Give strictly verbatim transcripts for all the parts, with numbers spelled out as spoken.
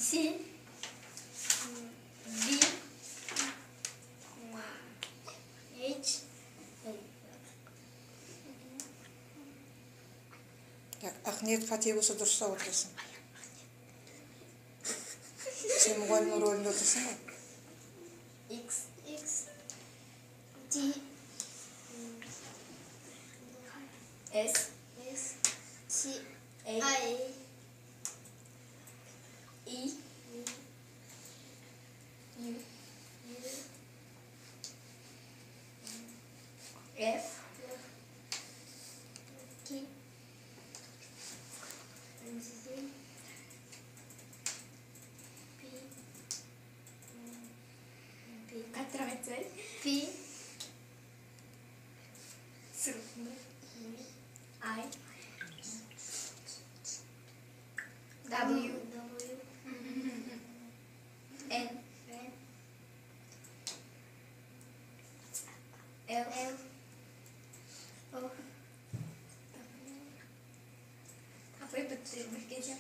C D H. Так, Ақниет қате болса дұрыс отырасың. Сен мұғалімнің рөлінде отырсың ғой. X X T S S T I E U F T P I W N L O. Кафе бітірмек кезде.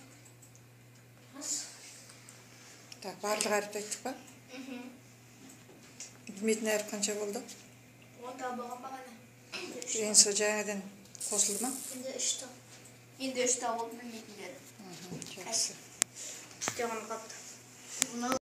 Так, барлық әріпті айттық па? Білмейтін әріп қанша болды? Онда болған бағана. Ең сол жаңадан қосылды ма? Енді үшті. Енді үшті болды білмейтіндері. Жақсы. Үште ғана қалды.